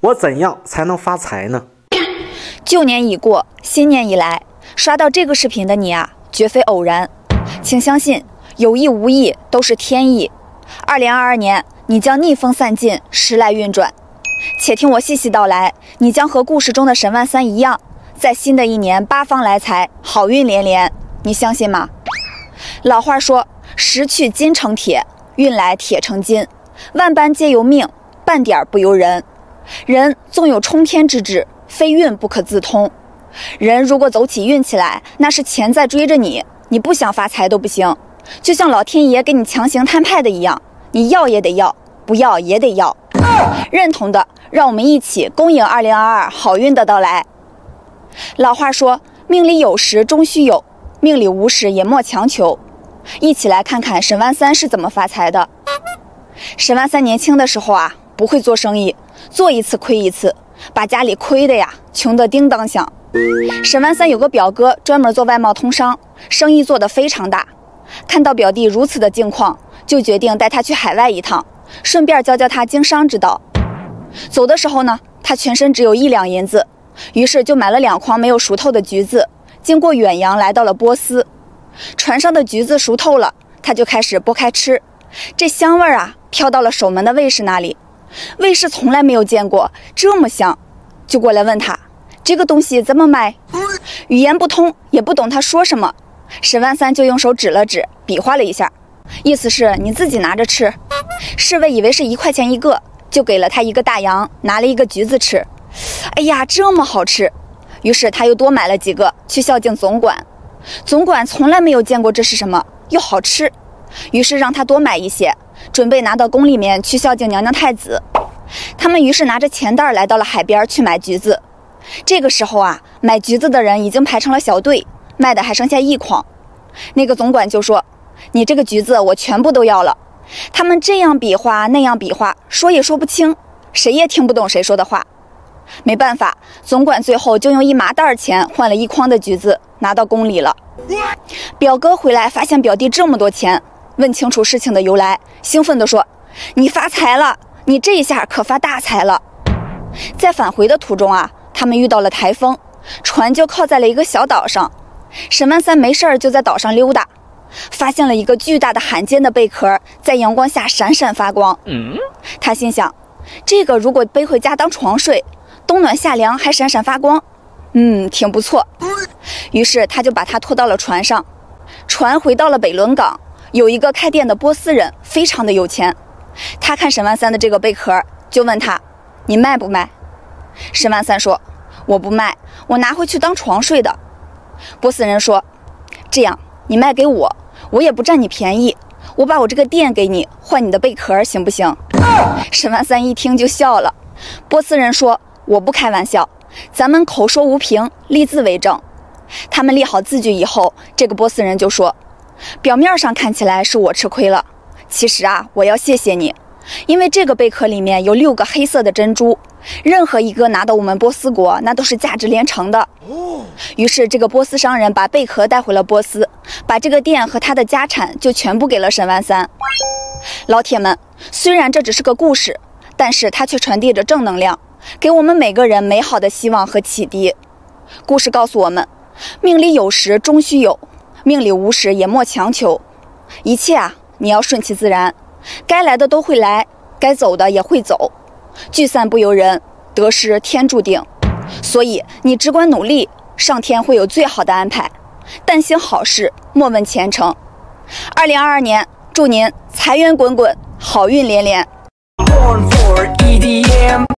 我怎样才能发财呢？ 旧年已过，新年已来，刷到这个视频的你啊，绝非偶然，请相信，有意无意都是天意。2022年，你将逆风散尽，时来运转。且听我细细道来，你将和故事中的沈万三一样，在新的一年八方来财，好运连连。你相信吗？老话说，时去金成铁，运来铁成金，万般皆由命，半点不由人。人纵有冲天之志，非运不可自通。人如果走起运气来，那是钱在追着你，你不想发财都不行。就像老天爷给你强行摊派的一样，你要也得要，不要也得要。认同的，让我们一起恭迎2022好运的到来。老话说，命里有时终须有，命里无时也莫强求。一起来看看沈万三是怎么发财的。沈万三年轻的时候啊，不会做生意，做一次亏一次，把家里亏的呀，穷得叮当响。沈万三有个表哥专门做外贸通商，生意做得非常大。看到表弟如此的境况，就决定带他去海外一趟，顺便教教他经商之道。走的时候呢，他全身只有1两银子，于是就买了2筐没有熟透的橘子，经过远洋来到了波斯。船上的橘子熟透了，他就开始剥开吃，这香味啊，飘到了守门的卫士那里。卫士从来没有见过这么香，就过来问他，这个东西怎么卖？语言不通，也不懂他说什么。沈万三就用手指了指，比划了一下，意思是你自己拿着吃。侍卫以为是1块钱一个，就给了他1个大洋，拿了1个橘子吃。哎呀，这么好吃！于是他又多买了几个，去孝敬总管。总管从来没有见过这是什么，又好吃，于是让他多买一些，准备拿到宫里面去孝敬娘娘太子。他们于是拿着钱袋来到了海边去买橘子。这个时候啊，买橘子的人已经排成了小队，卖的还剩下1筐。那个总管就说，你这个橘子我全部都要了。他们这样比划那样比划，说也说不清，谁也听不懂谁说的话。没办法，总管最后就用1麻袋钱换了1筐的橘子，拿到宫里了。表哥回来发现表弟这么多钱，问清楚事情的由来，兴奋地说，你发财了，你这下可发大财了。在返回的途中啊，他们遇到了台风，船就靠在了一个小岛上。沈万三没事儿就在岛上溜达，发现了一个巨大的罕见的贝壳，在阳光下闪闪发光。他心想，这个如果背回家当床睡，冬暖夏凉还闪闪发光，挺不错。于是他就把它拖到了船上。船回到了北仑港，有一个开店的波斯人，非常的有钱。他看沈万三的这个贝壳，就问他，你卖不卖？沈万三说，我不卖，我拿回去当床睡的。波斯人说，这样你卖给我，我也不占你便宜，我把我这个店给你，换你的贝壳行不行？沈万三一听就笑了。波斯人说，我不开玩笑，咱们口说无凭，立字为证。他们立好字据以后，这个波斯人就说，表面上看起来是我吃亏了，其实啊，我要谢谢你，因为这个贝壳里面有6个黑色的珍珠，任何一个拿到我们波斯国，那都是价值连城的。于是这个波斯商人把贝壳带回了波斯，把这个店和他的家产就全部给了沈万三。老铁们，虽然这只是个故事，但是它却传递着正能量，给我们每个人美好的希望和启迪。故事告诉我们，命里有时终须有，命里无时也莫强求。一切啊，你要顺其自然，该来的都会来，该走的也会走，聚散不由人，得失天注定。所以你只管努力，上天会有最好的安排。但行好事，莫问前程。2022年，祝您财源滚滚，好运连连。